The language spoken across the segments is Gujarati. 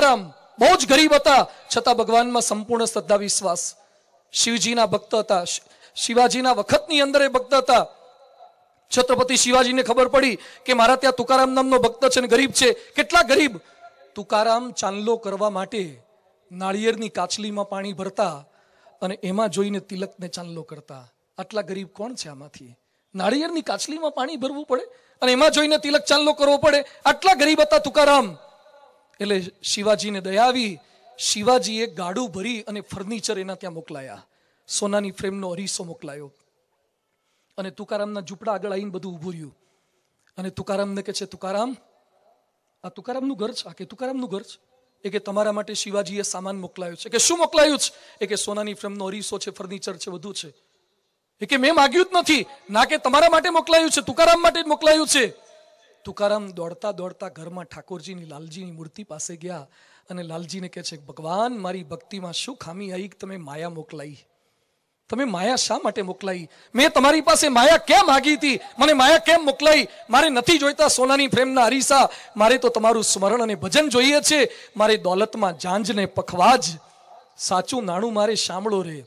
તુકારામ બહુ જ ગરીબ હતા, છતાં ભગવાનમાં સંપૂર્ણ શ્રદ્ધા વિશ્વાસ. શિવજીના ભક્ત હતા, શિવાજીના વખતની અંદર એ ભક્ત હતા. છત્રપતિ શિવાજીને ખબર પડી કે મારા ત્યાં તુકારામ નામનો ભક્ત છે ને ગરીબ છે. કેટલા ગરીબ! તુકારામ ચાંદલો કરવા માટે નાળિયેરની કાચલીમાં પાણી ભરતા અને એમાં જોઈને તિલકને ચાંદલો કરતા. આટલા ગરીબ કોણ છે આમાંથી? નાળિયેરની કાચલીમાં પાણી ભરવું પડે અને એમાં જોઈને તિલક ચાંદલો કરવો પડે. આટલા ગરીબ હતા તુકારામ. એટલે શિવાજીને દયા આવી. શિવાજીએ ગાડું ભરી અને ફર્નિચર એના ત્યાં મોકલાયા. સોનાની ફ્રેમનો અરીસો મોકલાયો અને તુકારામના ઝૂંપડા આગળ આવીને બધું ઊભું રહ્યું. અને તુકારામને કહે છે, તુકારામ, આ તુકારામનું ઘર છે? આ કે તુકારામનું ઘર છે. એ કે તમારા માટે શિવાજીએ સામાન મોકલાયો છે. કે શું મોકલાયું છે? એ કે સોનાની ફ્રેમનો અરીસો છે, ફર્નિચર છે, બધું છે. એ કે મેં માગ્યું જ નથી. ના, કે તમારા માટે મોકલાયું છે, તુકારામ માટે જ મોકલાયું છે. તુકારામ દોડતા દોડતા ઘરમાં ઠાકોરજીની લાલજીની મૂર્તિ પાસે ગયા અને લાલજીને કહે છે, ભગવાન, મારી ભક્તિમાં શું ખામી આવી કે તમે માયા મોકલાઈ? તમે માયા શા માટે મોકલાઈ? મેં તમારી પાસે માયા કેમ માગી હતી? મને માયા કેમ મોકલાઈ? મારે નથી જોઈતા સોનાની ફ્રેમના અરીસા, મારે તો તમારું સ્મરણ અને ભજન જોઈએ છે. મારે દોલતમાં જાંજ ને પખવાજ, સાચું નાણું મારે શામળો રે.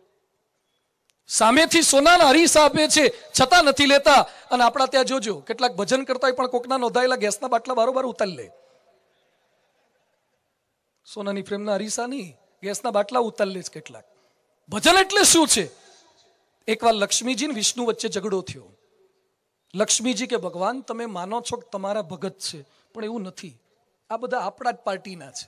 સામેથી સોનાના અરીસા આપે છે છતાં નથી લેતા. અને આપણા ત્યાં જોજો, કેટલાક ભજન કરતા હોય પણ કોકના નોંધાયેલા ગેસના બાટલા બારોબાર ઉતારી લે. સોનાની ફ્રેમના અરીસા નહીં, ગેસના બાટલા ઉતારી લે છે કેટલાક. ભજન એટલે શું છે? એકવાર લક્ષ્મીજી ને વિષ્ણુ વચ્ચે ઝઘડો થયો. લક્ષ્મીજી કે ભગવાન, તમે માનો છો કે તમારા ભગત છે, પણ એવું નથી. આ બધા આપણા જ પાર્ટીના છે,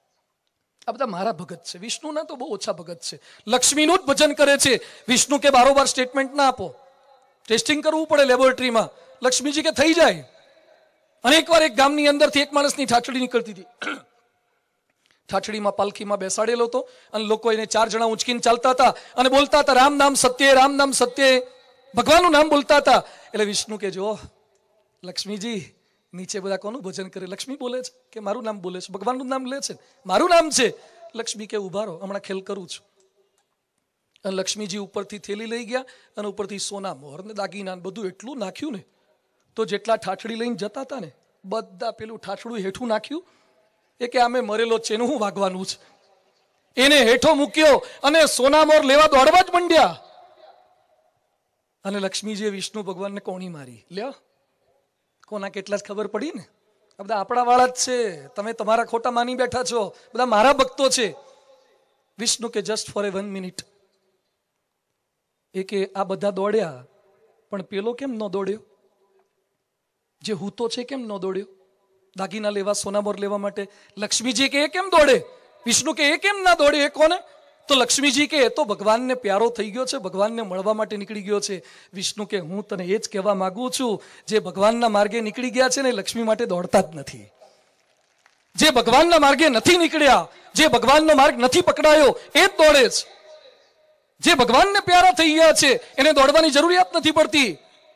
આ બધા મારા ભગત છે. વિષ્ણુના તો બહુ ઓછા ભગત છે, લક્ષ્મીનું જ ભજન કરે છે. વિષ્ણુ કે બારોબાર સ્ટેટમેન્ટ ના આપો, ટેસ્ટિંગ કરવું પડે લેબોરેટરીમાં. લક્ષ્મીજી કે થઈ જાય. અને એકવાર એક ગામની અંદરથી એક માણસની ઠાઠડી નીકળતી હતી. ઠાઠડીમાં પાલખીમાં બેસાડેલો હતો અને લોકો એને 4 જણા ઉંચકીને ચાલતા હતા અને બોલતા હતા, રામ નામ સત્ય, રામ નામ સત્ય, ભગવાનનું નામ બોલતા હતા. એટલે વિષ્ણુ કે જો લક્ષ્મીજી, નીચે બધા કોનું ભજન કરે? લક્ષ્મી બોલે છે કે મારું નામ બોલે છે? ભગવાનનું નામ લે છે, મારું નામ છે. લક્ષ્મી કે ઉભા રહો, હમણાં ખેલ કરું છું. અને લક્ષ્મીજી ઉપરથી થેલી લઈ ગયા અને ઉપરથી સોના મોહર ને દાગીના બધું એટલું નાખ્યું ને, તો જેટલા ઠાઠડી લઈને જતા હતા ને બધા પેલું ઠાઠડું હેઠું નાખ્યું. એ કે આમે મરેલો છે, એનું શું વાગવાનું છે? એને હેઠો મૂક્યો અને સોના મોર લેવા દોડવા જ મંડ્યા. અને લક્ષ્મીજીએ વિષ્ણુ ભગવાનને કોણી મારી. લ્યો, કોના કેટલા જ ખબર પડી ને. આ બધા આપણા વાળા જ છે, તમે તમારા ખોટા માની બેઠા છો, બધા મારા ભક્તો છે. વિષ્ણુ કે જસ્ટ ફોર એ 1 મિનિટ. એ કે આ બધા દોડ્યા પણ પેલો કેમ ન દોડ્યો? જે હૂતો છે કેમ ન દોડ્યો દાગીના લેવા, સોનામોર લેવા માટે? લક્ષ્મીજી કે એ કેમ દોડે? વિષ્ણુ કે એ કેમ ના દોડે? એ કોને? તો લક્ષ્મીજી કે એ તો ભગવાનને પ્યારો થઈ ગયો છે, ભગવાનને મળવા માટે નીકળી ગયો છે. વિષ્ણુ કે હું તને એ જ કહેવા માંગુ છું, જે ભગવાનના માર્ગે નીકળી ગયા છે ને, લક્ષ્મી માટે દોડતા જ નથી. જે ભગવાનના માર્ગે નથી નીકળ્યા, જે ભગવાનનો માર્ગ નથી પકડાયો, એ જ દોડે છે. જે ભગવાનને પ્યારા થઈ ગયા છે એને દોડવાની જરૂરિયાત નથી પડતી.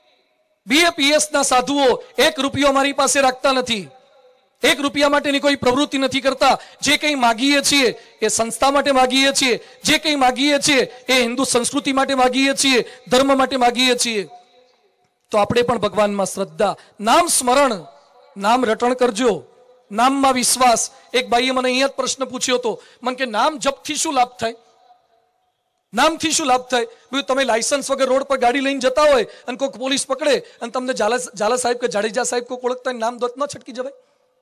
BAPS ના સાધુઓ 1 રૂપિયો મારી પાસે રાખતા નથી, 1 રૂપિયા માટેની કોઈ પ્રવૃત્તિ નથી કરતા. જે કંઈ માગીએ છીએ એ સંસ્થા માટે માગીએ છીએ, જે કંઈ માગીએ છીએ એ હિન્દુ સંસ્કૃતિ માટે માગીએ છીએ, ધર્મ માટે માગીએ છીએ. તો આપણે પણ ભગવાનમાં શ્રદ્ધા, નામ સ્મરણ, નામ રટણ કરજો, નામમાં વિશ્વાસ. એક ભાઈએ મને અહીંયા જ પ્રશ્ન પૂછ્યો હતો, મને કે નામ જપથી શું લાભ થાય? નામથી શું લાભ થાય? તમે લાયસન્સ વગર રોડ પર ગાડી લઈને જતા હોય અને કોઈક પોલીસ પકડે અને તમને ઝાલા સાહેબ કે જાડેજા સાહેબ કોઈક ઓળખતા હોય, નામ દોત ન છટકી જવાય?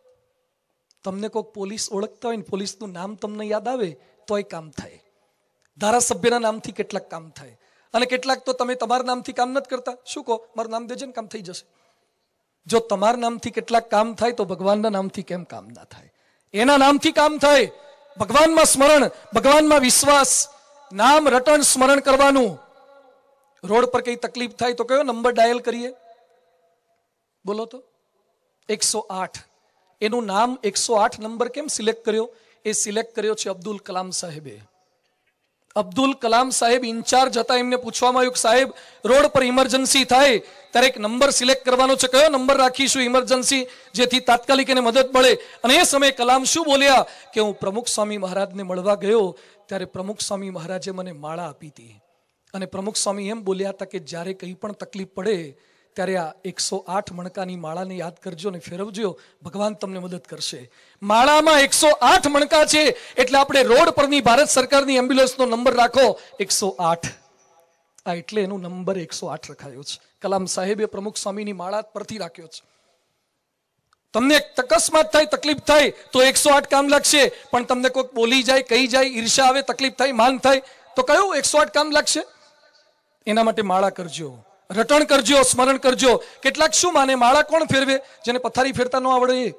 તમને કોઈક પોલીસ ઓળખતા હોય ને પોલીસનું નામ તમને યાદ આવે તોય કામ થાય. ધારાસભ્યના નામથી કેટલાક કામ થાય અને કેટલાક તો તમે તમારા નામથી કામ નથી કરતા. શું કહો, મારું નામ દેજે ને કામ થઈ જશે. જો તમારા નામથી કેટલાક કામ થાય તો ભગવાનના નામથી કેમ કામ ના થાય? એના નામથી કામ થાય. ભગવાનમાં સ્મરણ, ભગવાનમાં વિશ્વાસ, નામ રટણ સ્મરણ કરવાનું. રોડ પર કઈ તકલીફ થાય તો કયો નંબર ડાયલ કરીએ? બોલો તો. 108. એનું નામ 108 નંબર કેમ સિલેક્ટ કર્યો? એ સિલેક્ટ કર્યો છે અબ્દુલ કલામ સાહેબે. અબ્દુલ કલામ સાહેબ ઇન્ચાર્જ હતા. એમને પૂછવામાં આવ્યું, સાહેબ રોડ પર ઇમરજન્સી થાય ત્યારે એક નંબર સિલેક્ટ કરવાનો છે, કયો નંબર રાખીશું ઇમરજન્સી જેથી તાત્કાલિક એને મદદ મળે? અને એ સમયે કલામ શું બોલ્યા કે હું પ્રમુખ સ્વામી મહારાજને મળવા ગયો ત્યારે પ્રમુખ સ્વામી મહારાજે મને માળા આપી હતી. અને પ્રમુખ સ્વામી એમ બોલ્યા હતા કે જ્યારે કંઈ પણ તકલીફ પડે ત્યારે આ 108 મણકાની માળાને યાદ કરજો ને ફેરવજો, ભગવાન તમને મદદ કરશે. માળામાં 108 મણકા છે એટલે આપણે રોડ પરની ભારત સરકારની એમ્બ્યુલન્સનો નંબર રાખો 108. આ એટલે એનું નંબર 108 રખાયો છે. કલામ સાહેબે પ્રમુખ સ્વામીની માળા પરથી રાખ્યો છે. તમને અકસ્માત થાય, તકલીફ થાય તો 108 કામ લાગશે, પણ તમને કોઈક બોલી જાય, કહી જાય, ઈર્ષા આવે, તકલીફ થાય, માન થાય તો કયું 108 કામ લાગશે? એના માટે માળા કરજો, રટણ કરજો, સ્મરણ કરજો. કેટલાક શું માને, માળા કોણ ફેરવે? જેને પથારી ફેરતા ન આવડે એ,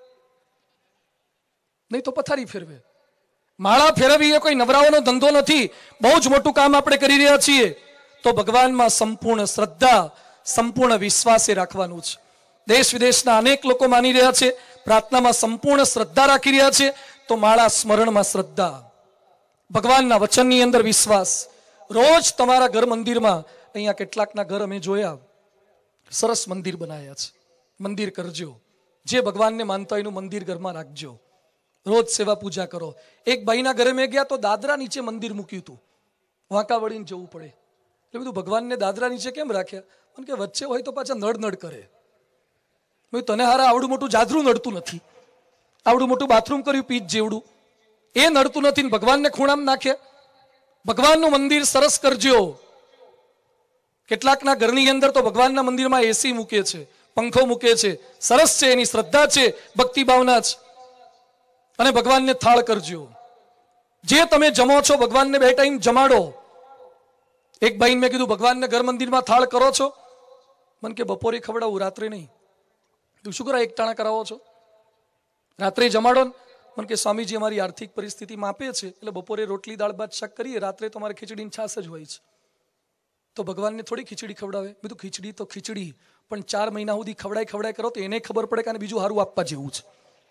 નહીં તો પથારી ફેરવે. માળા ફેરવી એ કોઈ નવરાઓનો ધંધો નથી. બહુ જ મોટું કામ આપણે કરી રહ્યા છીએ. તો ભગવાનમાં સંપૂર્ણ શ્રદ્ધા, સંપૂર્ણ વિશ્વાસ એ રાખવાનું છે. દેશ વિદેશના અનેક લોકો માની રહ્યા છે, પ્રાર્થનામાં સંપૂર્ણ શ્રદ્ધા રાખી રહ્યા છે. તો માળા સ્મરણમાં શ્રદ્ધા, ભગવાનના વચનની અંદર વિશ્વાસ. રોજ તમારા ઘર મંદિરમાં, અહીંયા કેટલાકના ઘર અમે જોયા, સરસ મંદિર બનાવ્યા છે. મંદિર કરજો. જે ભગવાનને માનતા એનું મંદિર ઘરમાં રાખજો. રોજ સેવા પૂજા કરો. એક ભાઈના ઘરે મેં ગયા તો દાદરા નીચે મંદિર મૂક્યું હતું. વાંકા વળીને જવું પડે. એટલે બધું ભગવાનને દાદરા નીચે કેમ રાખ્યા? કારણ કે વચ્ચે હોય તો પાછા નડ કરે. તને હારા આવડું મોટું જાદરું નડતું નથી, આવડું મોટું બાથરૂમ કર્યું પીચ જેવડું, એ નડતું નથી. ભગવાનને ખૂણામાં નાખે. ભગવાનનું મંદિર સરસ કરજો. કેટલાકના ઘરની અંદર તો ભગવાનના મંદિરમાં એસી મૂકે છે, પંખો મૂકે છે. સરસ છે, એની શ્રદ્ધા છે, ભક્તિ ભાવના છે. અને ભગવાનને થાળ કરજો. જે તમે જમો છો ભગવાનને 2 ટાઈમ જમાડો. એક ભાઈને મેં કીધું, ભગવાનને ઘર મંદિરમાં થાળ કરો છો? મને કે બપોરે ખવડાવું, રાત્રે નહીં. તું શું કરા 1 ટાણા કરાવો છો? રાત્રે જમાડો ને. મને કે સ્વામીજી અમારી આર્થિક પરિસ્થિતિ માપે છે એટલે બપોરે રોટલી દાળ ભાત શાક કરીએ, રાત્રે તો અમારે ખીચડીની છાશ જ હોય છે. તો ભગવાનને થોડી ખીચડી ખવડાવે? બીજું ખીચડી તો ખીચડી, પણ 4 મહિના સુધી ખવડાય કરો તો એને ખબર પડે કે બીજું સારું આપવા જેવું છે.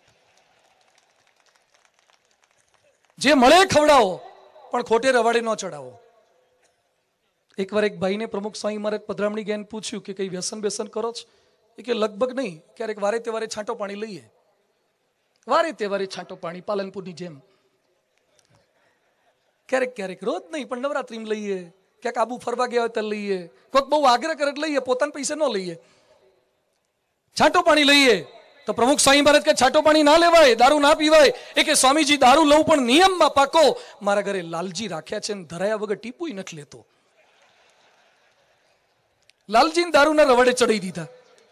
જે મળે ખવડાવો, પણ ખોટે રવાડે ન ચડાવો. એકવાર એક ભાઈને પ્રમુખ સ્વામી મહારાજ પધરામણી જ્ઞાન પૂછ્યું કે કઈ વ્યસન બેસન કરો છો? એ કે લગભગ નહીં, ક્યારેક વારે તહેવારે છાંટો પાણી લઈએ. વારે તહેવારે છાંટો પાણી, પાલનપુરની જેમ. ક્યારેક, રોજ નહીં, પણ નવરાત્રીમાં લઈએ. ક્યાંક આબુ ફરવા ગયા હોય ત્યારે લઈએ. કોઈક બહુ આગ્રહ કરે લઈએ, પોતાના પૈસે ન લઈએ. છાંટો પાણી લઈએ. તો પ્રમુખ સ્વામી મહારાજ કે છાંટો પાણી ના લેવાય, દારૂ ના પીવાય. એ કે સ્વામીજી દારૂ લઉં પણ નિયમમાં પાકો. મારા ઘરે લાલજી રાખ્યા છે, ધરાયા વગર ટીપુય નથી લેતો. લાલજીને દારૂના રવડે ચડી દીધા.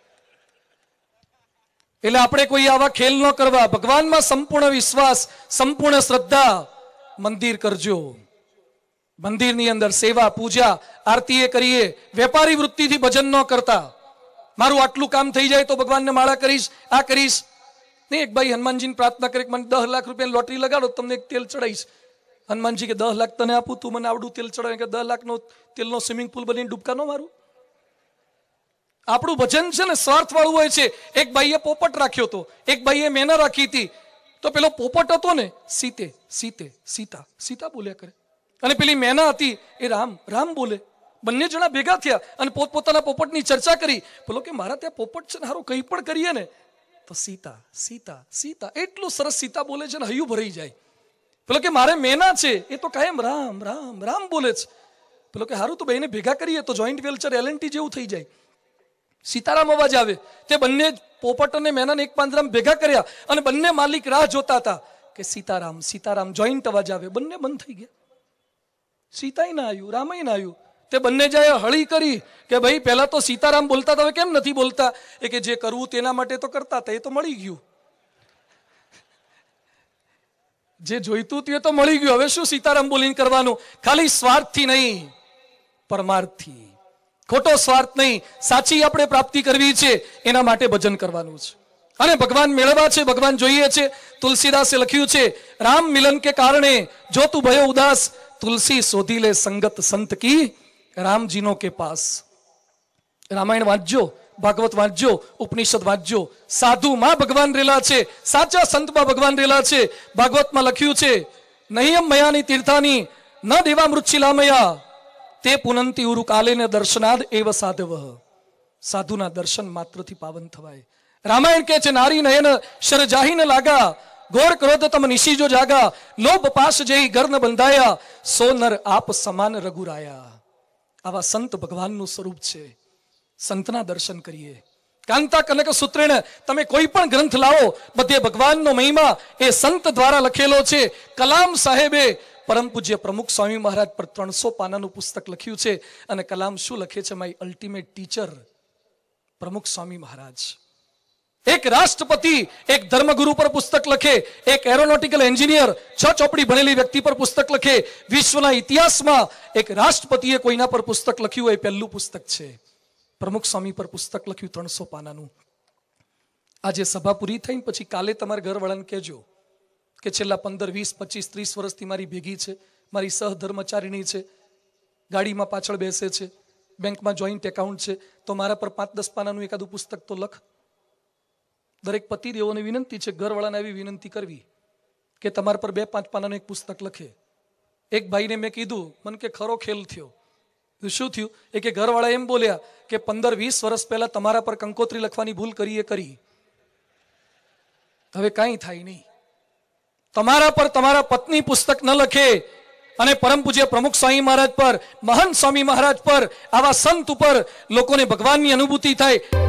એટલે આપણે કોઈ આવા ખેલ ન કરવા. ભગવાનમાં સંપૂર્ણ વિશ્વાસ, સંપૂર્ણ શ્રદ્ધા. મંદિર કરજો. મંદિરની અંદર સેવા પૂજા આરતી એ કરીએ. વેપારી વૃત્તિથી ભજન ન કરતા. મારું આટલું કામ થઈ જાય તો ભગવાનને માળા કરીશ, આ કરીશ નહીં. એક ભાઈ હનુમાનજીને પ્રાર્થના કરી, મને 10 લાખ રૂપિયાની લોટરી લગાડો, તમને એક તેલ ચડાવીશ. હનુમાનજી કે 10 લાખ તને આપું, તું મને આવડું તેલ ચડાવે. કે 10 લાખનો તેલનો સ્વિમિંગ પુલ બનીને ડૂબકા ન મારું? આપણું ભજન છે ને સ્વાર્થ વાળું હોય છે. એક ભાઈએ પોપટ રાખ્યો હતો, એક ભાઈએ મેના રાખી હતી. તો પેલો પોપટ હતો ને, સીતા બોલ્યા કરે, અને પેલી મેના હતી એ રામ બોલે. બંને જણા ભેગા થયા અને પોતપોતાના પોપટની ચર્ચા કરી. પેલો કે મારા ત્યાં પોપટ છે ને, હારું કંઈ પણ કરીએ ને તો સીતા એટલું સરસ સીતા બોલે છે ને હૈયું ભરાઈ જાય. પેલો કે મારે મેના છે, એ તો કાયમ રામ બોલે છે. પેલો કે હારું તો બેને ભેગા કરીએ તો જોઈન્ટ વેલચર LNT જેવું થઈ જાય. સીતારામ અવાજ આવે. તે બંને પોપટ અને મેનાને એક પાંજરામાં ભેગા કર્યા અને બંને માલિક રાહ જોતા હતા કે સીતારામ જોઈન્ટ અવાજ આવે. બંને બંધ થઈ ગયા. સીતાય ના આવ્યું, રામય ના આવ્યું. તે બંને જાય હળી કરી કે ભાઈ પહેલા તો સીતારામ બોલતા હતા, હવે કેમ નથી બોલતા? એ કે જે કરવું તેના માટે તો કરતા હતા, એ તો મળી ગયું. જે જોઈતું તે તો મળી ગયું. હવે શું સીતારામ બોલીને કરવાનું? ખાલી સ્વાર્થથી નહીં, પરમાર્થથી. ખોટો સ્વાર્થ નહીં, સાચી આપણે પ્રાપ્તિ કરવી છે એના માટે ભજન કરવાનું છે. અને ભગવાન મેળવવા છે, ભગવાન જોઈએ છે. તુલસીદાસે લખ્યું છે, રામ મિલન કે કારણે જો તું ભયો ઉદાસ, તુલસી શોધી લે સંગત સંત કી રામજીનો કે પાસ. રામાયણ વાંચજો, ભાગવત વાંચજો, ઉપનિષદ વાંચજો. સાધુમાં ભગવાન રેલા છે, સાચા સંતમાં ભગવાન રેલા છે. ભાગવતમાં લખ્યું છે, નહિયમ મયાની તીર્થાની ન દેવા મૃચ્છિલામયા તે પુનંતી ઉરુ કાલે ને દર્શનાદ એવ સાધવ. સાધુના દર્શન માત્રથી પાવન થવાય. રામાયણ કે છે, નારી નયન શર જાહી ન લાગા, ઘોર ક્રોધ તમ નિશીજો જાગા, લોભ પાશ જેહી ઘર ન બંધાયા, સો નર આપ સમાન રઘુરાયા. આવા સંત ભગવાનનું સ્વરૂપ છે. સંતના દર્શન કરીએ. કાંતા કનક સૂત્રેણ, તમે કોઈ પણ ગ્રંથ લાવો, બધે ભગવાનનો મહિમા એ સંત દ્વારા લખેલો છે. કલામ સાહેબે પરમ પૂજ્ય પ્રમુખ સ્વામી મહારાજ પર 300 પાનાનું પુસ્તક લખ્યું છે. અને કલામ શું લખે છે? માય અલ્ટિમેટ ટીચર પ્રમુખ સ્વામી મહારાજ. એક રાષ્ટ્રપતિ એક ધર્મગુરુ પર પુસ્તક લખે, એક એરોનોટિકલ એન્જિનિયર 6 ચોપડી ભણેલી વ્યક્તિ પર પુસ્તક લખે. વિશ્વના ઇતિહાસમાં એક રાષ્ટ્રપતિએ કોઈના પર પુસ્તક લખ્યું હોય, પહેલું પુસ્તક છે. પ્રમુખ સ્વામી પર પુસ્તક લખ્યું 300 પાનાનું. આજે સભા પૂરી થઈને પછી કાલે તમારા ઘરવાળાને કહેજો કે છેલ્લા 15, 20, 25, 30 વર્ષથી મારી ભેગી છે, મારી સહધર્મચારીણી છે, ગાડીમાં પાછળ બેસે છે, બેંકમાં જોઈન્ટ એકાઉન્ટ છે, તો મારા પર 5-10 પાનાનું એકાદું પુસ્તક તો લખ. દરેક પતિદેવોને વિનંતી છે, ઘરવાળાને આવી વિનંતી કરવી કે તમારા પર 2-5 પાનાનું એક પુસ્તક લખે. એક ભાઈને મેં કીધું, મને કે ખરો ખેલ થયો. શું થયું? એ કે ઘરવાળા એમ બોલ્યા કે 15-20 વર્ષ પહેલા તમારા પર કંકોત્રી લખવાની ભૂલ કરી એ કરી, હવે કાંઈ થાય નહીં. તમારા પર તમારા પત્ની પુસ્તક ન લખે અને પરમ પૂજ્ય પ્રમુખ સ્વામી મહારાજ પર, મહાન સ્વામી મહારાજ પર, આવા સંત ઉપર લોકોને ભગવાનની અનુભૂતિ થાય.